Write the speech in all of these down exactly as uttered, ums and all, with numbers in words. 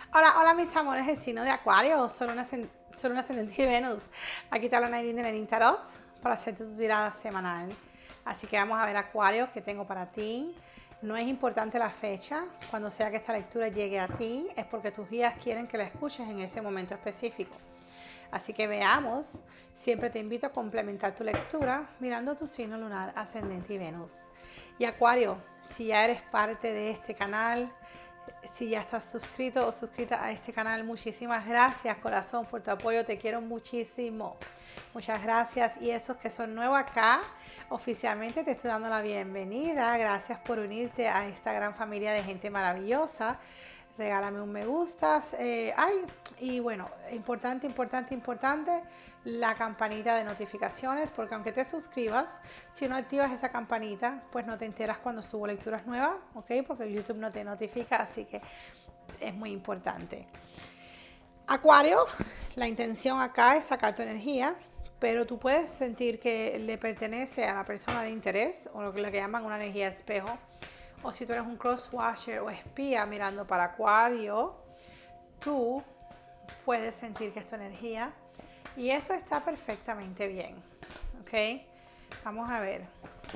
Hola, hola mis amores, el signo de Acuario, solo un, ascend solo un ascendente de Venus. Aquí te habla Nailin de Nailin Tarot para hacerte tu tirada semanal. Así que vamos a ver Acuario, ¿qué tengo para ti? No es importante la fecha, cuando sea que esta lectura llegue a ti, es porque tus guías quieren que la escuches en ese momento específico. Así que veamos, siempre te invito a complementar tu lectura mirando tu signo lunar, ascendente y Venus. Y Acuario, si ya eres parte de este canal, si ya estás suscrito o suscrita a este canal, muchísimas gracias, corazón, por tu apoyo. Te quiero muchísimo. Muchas gracias. Y esos que son nuevos acá, oficialmente te estoy dando la bienvenida. Gracias por unirte a esta gran familia de gente maravillosa. Regálame un me gusta. Eh, ay, y bueno, importante, importante, importante, la campanita de notificaciones, porque aunque te suscribas, si no activas esa campanita, pues no te enteras cuando subo lecturas nuevas, ¿ok? Porque YouTube no te notifica, así que es muy importante. Acuario, la intención acá es sacar tu energía, pero tú puedes sentir que le pertenece a la persona de interés, o lo que, lo que llaman una energía espejo. O si tú eres un crosswatcher o espía mirando para Acuario, tú puedes sentir que es tu energía. Y esto está perfectamente bien. ¿Ok? Vamos a ver.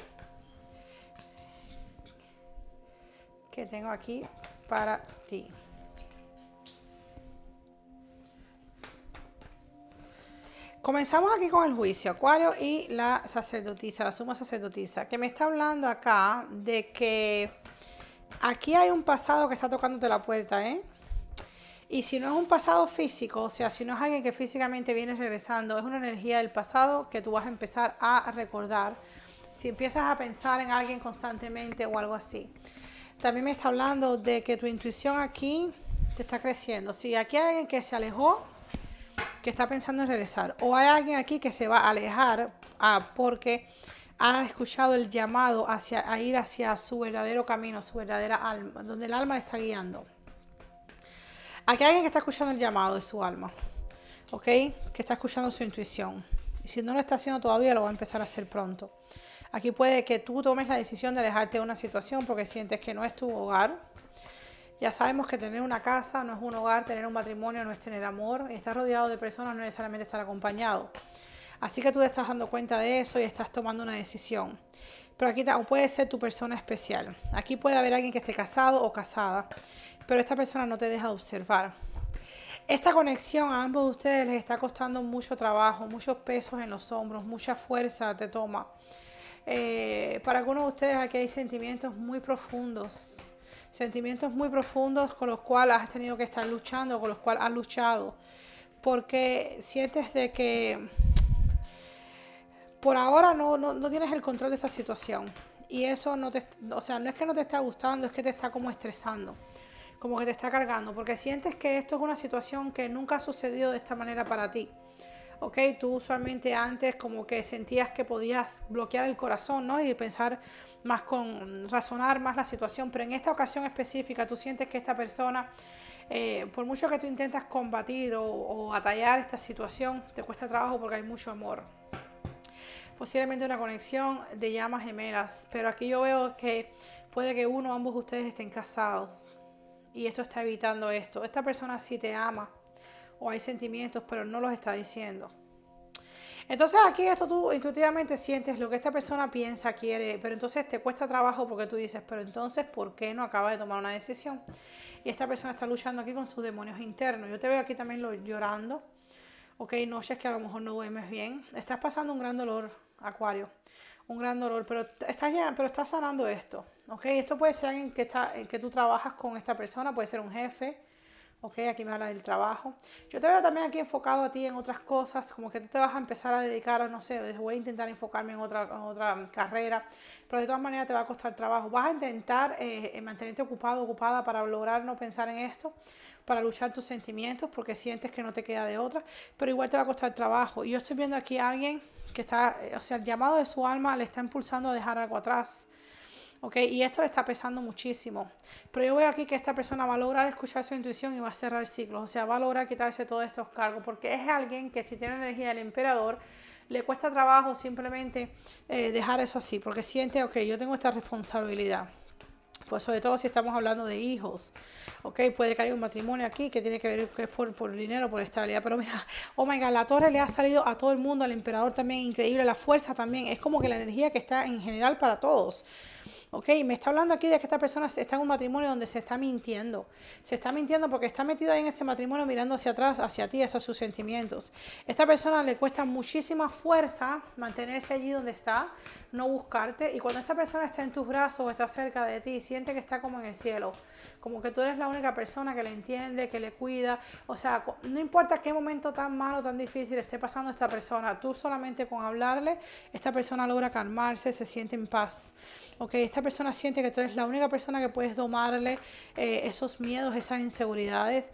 ¿Qué tengo aquí para ti? Comenzamos aquí con el juicio, Acuario, y la sacerdotisa, la suma sacerdotisa, que me está hablando acá de que aquí hay un pasado que está tocándote la puerta, ¿eh? Y si no es un pasado físico, o sea, si no es alguien que físicamente viene regresando, es una energía del pasado que tú vas a empezar a recordar. Si empiezas a pensar en alguien constantemente o algo así. También me está hablando de que tu intuición aquí te está creciendo. Si aquí hay alguien que se alejó, que está pensando en regresar, o hay alguien aquí que se va a alejar ah, porque ha escuchado el llamado hacia, a ir hacia su verdadero camino, su verdadera alma, donde el alma le está guiando. Aquí hay alguien que está escuchando el llamado de su alma, ¿ok? Que está escuchando su intuición. Y si no lo está haciendo todavía, lo va a empezar a hacer pronto. Aquí puede que tú tomes la decisión de alejarte de una situación porque sientes que no es tu hogar. Ya sabemos que tener una casa no es un hogar, tener un matrimonio no es tener amor. Estar rodeado de personas no necesariamente estar acompañado. Así que tú te estás dando cuenta de eso y estás tomando una decisión. Pero aquí puede ser tu persona especial. Aquí puede haber alguien que esté casado o casada, pero esta persona no te deja de observar. Esta conexión a ambos de ustedes les está costando mucho trabajo, muchos pesos en los hombros, mucha fuerza te toma. Eh, para algunos de ustedes aquí hay sentimientos muy profundos, sentimientos muy profundos con los cuales has tenido que estar luchando, con los cuales has luchado, porque sientes de que por ahora no, no, no tienes el control de esta situación. Y eso no te, o sea, no es que no te está gustando, es que te está como estresando, como que te está cargando, porque sientes que esto es una situación que nunca ha sucedido de esta manera para ti. Ok, tú usualmente antes como que sentías que podías bloquear el corazón, ¿no? Y pensar más con, razonar más la situación, pero en esta ocasión específica tú sientes que esta persona, eh, por mucho que tú intentas combatir o, o atallar esta situación, te cuesta trabajo porque hay mucho amor. Posiblemente una conexión de llamas gemelas, pero aquí yo veo que puede que uno o ambos de ustedes estén casados y esto está evitando esto. Esta persona sí te ama o hay sentimientos, pero no los está diciendo. Entonces aquí esto tú intuitivamente sientes lo que esta persona piensa, quiere, pero entonces te cuesta trabajo porque tú dices, pero entonces ¿por qué no acaba de tomar una decisión? Y esta persona está luchando aquí con sus demonios internos. Yo te veo aquí también lo, llorando. Ok, noches que a lo mejor no duermes bien. Estás pasando un gran dolor, Acuario. Un gran dolor, pero estás, ya, pero estás sanando esto. Ok, esto puede ser alguien que, está, que tú trabajas con esta persona, puede ser un jefe. Ok, aquí me habla del trabajo. Yo te veo también aquí enfocado a ti en otras cosas, como que tú te vas a empezar a dedicar a, no sé, voy a intentar enfocarme en otra, en otra carrera, pero de todas maneras te va a costar trabajo. Vas a intentar eh, mantenerte ocupado, ocupada para lograr no pensar en esto, para luchar tus sentimientos, porque sientes que no te queda de otra, pero igual te va a costar trabajo. Y yo estoy viendo aquí a alguien que está, o sea, el llamado de su alma le está impulsando a dejar algo atrás. ¿Ok? Y esto le está pesando muchísimo. Pero yo veo aquí que esta persona va a lograr escuchar su intuición y va a cerrar ciclos. O sea, va a lograr quitarse todos estos cargos. Porque es alguien que si tiene energía del emperador, le cuesta trabajo simplemente eh, dejar eso así. Porque siente, ok, yo tengo esta responsabilidad. pues sobre todo si estamos hablando de hijos, ok, puede que haya un matrimonio aquí que tiene que ver que es por, por dinero, por estabilidad, pero mira, oh my god, la torre le ha salido a todo el mundo, al emperador también, increíble, la fuerza también, es como que la energía que está en general para todos. Ok, me está hablando aquí de que esta persona está en un matrimonio donde se está mintiendo. Se está mintiendo porque está metido ahí en este matrimonio mirando hacia atrás, hacia ti, hacia sus sentimientos. Esta persona le cuesta muchísima fuerza mantenerse allí donde está, no buscarte. Y cuando esta persona está en tus brazos o está cerca de ti, siente que está como en el cielo. Como que tú eres la única persona que le entiende, que le cuida. O sea, no importa qué momento tan malo, tan difícil esté pasando esta persona, tú solamente con hablarle, esta persona logra calmarse, se siente en paz. Ok, esta persona siente que tú eres la única persona que puedes domarle eh, esos miedos, esas inseguridades.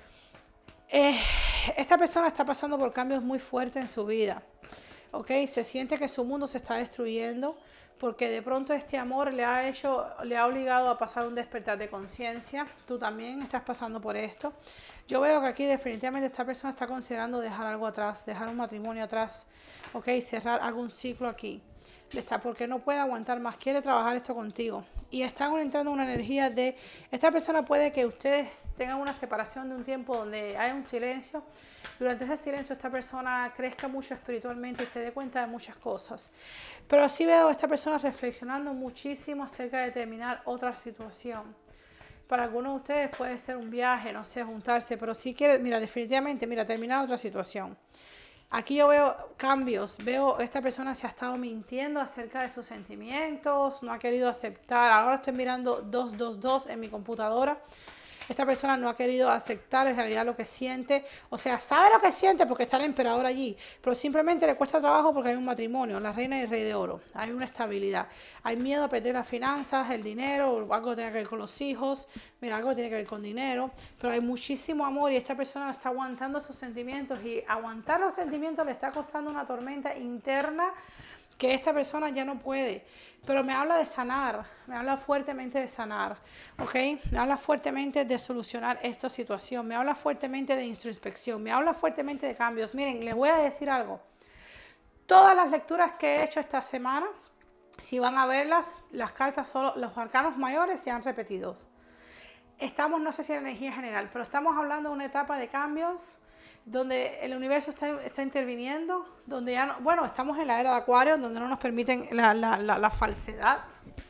Eh, esta persona está pasando por cambios muy fuertes en su vida. Ok, se siente que su mundo se está destruyendo porque de pronto este amor le ha hecho, le ha obligado a pasar un despertar de conciencia. Tú también estás pasando por esto. Yo veo que aquí definitivamente esta persona está considerando dejar algo atrás, dejar un matrimonio atrás, ok, cerrar algún ciclo aquí. Está porque no puede aguantar más, quiere trabajar esto contigo y están entrando en una energía de esta persona. Puede que ustedes tengan una separación de un tiempo donde hay un silencio. Durante ese silencio esta persona crezca mucho espiritualmente y se dé cuenta de muchas cosas, pero sí veo a esta persona reflexionando muchísimo acerca de terminar otra situación. Para algunos de ustedes puede ser un viaje, no sé, juntarse, pero si quiere, mira, definitivamente, mira, terminar otra situación. Aquí yo veo cambios, veo esta persona se ha estado mintiendo acerca de sus sentimientos, no ha querido aceptar. Ahora estoy mirando dos dos dos en mi computadora. Esta persona no ha querido aceptar en realidad lo que siente, o sea, sabe lo que siente porque está el emperador allí, pero simplemente le cuesta trabajo porque hay un matrimonio, la reina y el rey de oro, hay una estabilidad, hay miedo a perder las finanzas, el dinero, algo tiene que ver con los hijos, mira, algo tiene que ver con dinero, pero hay muchísimo amor y esta persona está aguantando esos sentimientos y aguantar los sentimientos le está costando una tormenta interna que esta persona ya no puede, pero me habla de sanar, me habla fuertemente de sanar, ¿ok? Me habla fuertemente de solucionar esta situación, me habla fuertemente de introspección, me habla fuertemente de cambios. Miren, les voy a decir algo, todas las lecturas que he hecho esta semana, si van a verlas, las cartas, solo los arcanos mayores se han repetido. Estamos, no sé si en energía general, pero estamos hablando de una etapa de cambios donde el universo está, está interviniendo, donde ya no, bueno, estamos en la era de Acuario, donde no nos permiten la, la, la, la falsedad,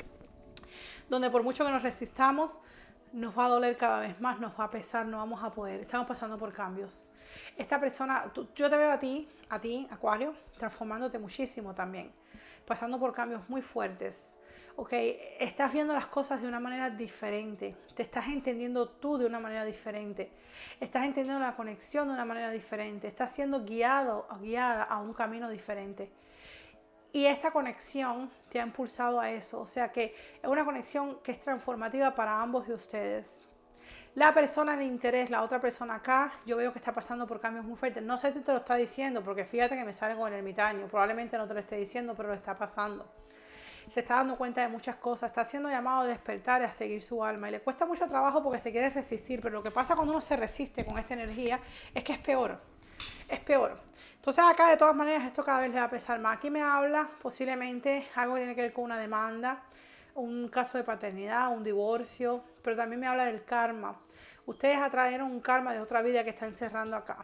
donde por mucho que nos resistamos, nos va a doler cada vez más, nos va a pesar, no vamos a poder, estamos pasando por cambios. Esta persona, tú, yo te veo a ti, a ti, Acuario, transformándote muchísimo también, pasando por cambios muy fuertes. Ok, estás viendo las cosas de una manera diferente, te estás entendiendo tú de una manera diferente, estás entendiendo la conexión de una manera diferente, estás siendo guiado o guiada a un camino diferente. Y esta conexión te ha impulsado a eso, o sea que es una conexión que es transformativa para ambos de ustedes. La persona de interés, la otra persona acá, yo veo que está pasando por cambios muy fuertes. No sé si te lo está diciendo, porque fíjate que me sale con el ermitaño, probablemente no te lo esté diciendo, pero lo está pasando. Se está dando cuenta de muchas cosas, está siendo llamado a despertar y a seguir su alma y le cuesta mucho trabajo porque se quiere resistir, pero lo que pasa cuando uno se resiste con esta energía es que es peor, es peor. Entonces acá de todas maneras esto cada vez le va a pesar más. Aquí me habla posiblemente algo que tiene que ver con una demanda, un caso de paternidad, un divorcio, pero también me habla del karma. Ustedes atrajeron un karma de otra vida que está encerrando acá.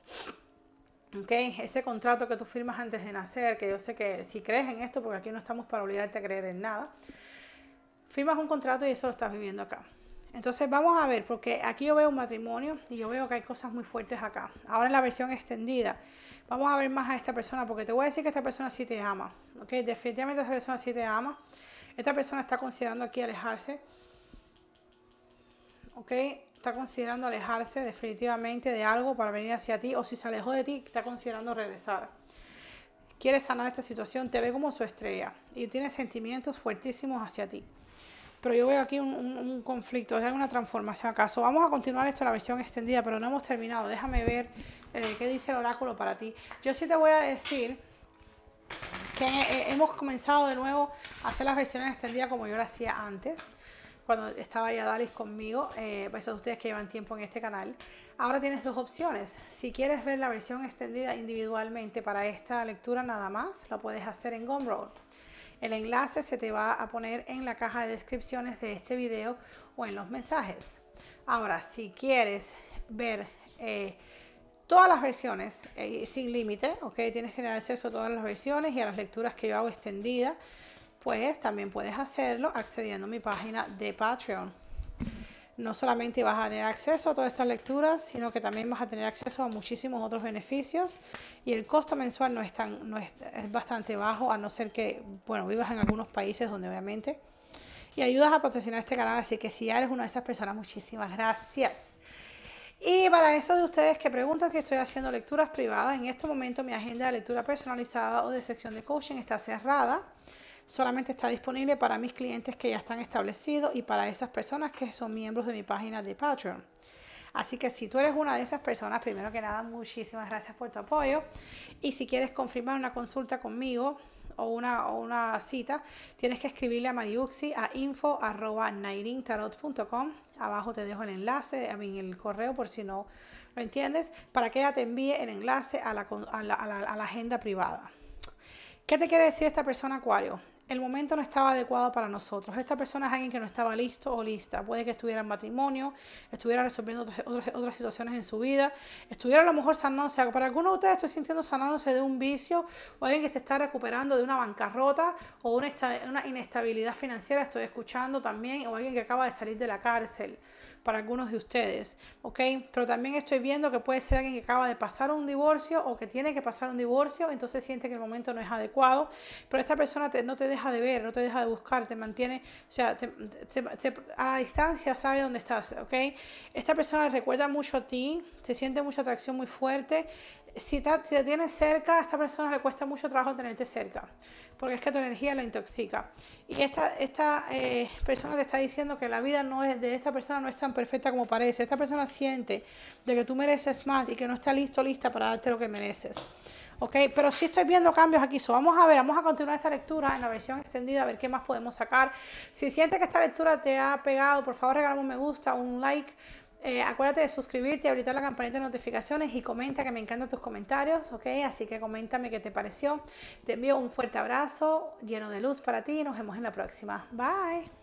Okay, ese contrato que tú firmas antes de nacer, que yo sé que si crees en esto, porque aquí no estamos para obligarte a creer en nada, firmas un contrato y eso lo estás viviendo acá. Entonces vamos a ver, porque aquí yo veo un matrimonio y yo veo que hay cosas muy fuertes acá. Ahora en la versión extendida, vamos a ver más a esta persona, porque te voy a decir que esta persona sí te ama. Okay, definitivamente esta persona sí te ama. Esta persona está considerando aquí alejarse. Ok, está considerando alejarse definitivamente de algo para venir hacia ti, o si se alejó de ti, está considerando regresar. Quiere sanar esta situación, te ve como su estrella y tiene sentimientos fuertísimos hacia ti. Pero yo veo aquí un, un, un conflicto, hay una transformación acaso. Vamos a continuar esto en la versión extendida, pero no hemos terminado. Déjame ver eh, qué dice el oráculo para ti. Yo sí te voy a decir que eh, hemos comenzado de nuevo a hacer las versiones extendidas como yo lo hacía antes, cuando estaba ya Dalis conmigo, eh, para esos de ustedes que llevan tiempo en este canal. Ahora tienes dos opciones. Si quieres ver la versión extendida individualmente para esta lectura nada más, la puedes hacer en Gumroad. El enlace se te va a poner en la caja de descripciones de este video o en los mensajes. Ahora, si quieres ver eh, todas las versiones eh, sin límite, ok, tienes que tener acceso a todas las versiones y a las lecturas que yo hago extendidas, pues también puedes hacerlo accediendo a mi página de Patreon. No solamente vas a tener acceso a todas estas lecturas, sino que también vas a tener acceso a muchísimos otros beneficios y el costo mensual no es tan, no es, es bastante bajo, a no ser que, bueno, vivas en algunos países donde obviamente, y ayudas a patrocinar este canal, así que si ya eres una de esas personas, muchísimas gracias. Y para esos de ustedes que preguntan si estoy haciendo lecturas privadas, en este momento mi agenda de lectura personalizada o de sección de coaching está cerrada. Solamente está disponible para mis clientes que ya están establecidos y para esas personas que son miembros de mi página de Patreon. Así que si tú eres una de esas personas, primero que nada, muchísimas gracias por tu apoyo. Y si quieres confirmar una consulta conmigo o una, o una cita, tienes que escribirle a Mariuxi a info arroba nairin tarot punto com. Abajo te dejo el enlace, a mí el correo por si no lo entiendes, para que ella te envíe el enlace a la, a la, a la, a la agenda privada. ¿Qué te quiere decir esta persona, Acuario? El momento no estaba adecuado para nosotros. Esta persona es alguien que no estaba listo o lista. Puede que estuviera en matrimonio, estuviera resolviendo otras, otras, otras situaciones en su vida, estuviera a lo mejor sanándose. Para algunos de ustedes estoy sintiendo sanándose de un vicio o alguien que se está recuperando de una bancarrota o una, una inestabilidad financiera. Estoy escuchando también, o alguien que acaba de salir de la cárcel. Para algunos de ustedes, ¿ok? Pero también estoy viendo que puede ser alguien que acaba de pasar un divorcio o que tiene que pasar un divorcio, entonces siente que el momento no es adecuado, pero esta persona te, no te deja de ver, no te deja de buscar, te mantiene, o sea, te, te, te, a distancia sabe dónde estás, ¿ok? Esta persona recuerda mucho a ti, se siente mucha atracción muy fuerte. Si te, si te tienes cerca, a esta persona le cuesta mucho trabajo tenerte cerca, porque es que tu energía la intoxica. Y esta, esta eh, persona te está diciendo que la vida no es, de esta persona no es tan perfecta como parece. Esta persona siente de que tú mereces más y que no está listo, lista para darte lo que mereces. Ok, pero sí estoy viendo cambios aquí. So, vamos a ver, vamos a continuar esta lectura en la versión extendida, a ver qué más podemos sacar. Si sientes que esta lectura te ha pegado, por favor regálame un me gusta, un like. Eh, acuérdate de suscribirte, habilitar la campanita de notificaciones y comenta, que me encantan tus comentarios, ¿ok? Así que coméntame qué te pareció. Te envío un fuerte abrazo lleno de luz para ti y nos vemos en la próxima. Bye.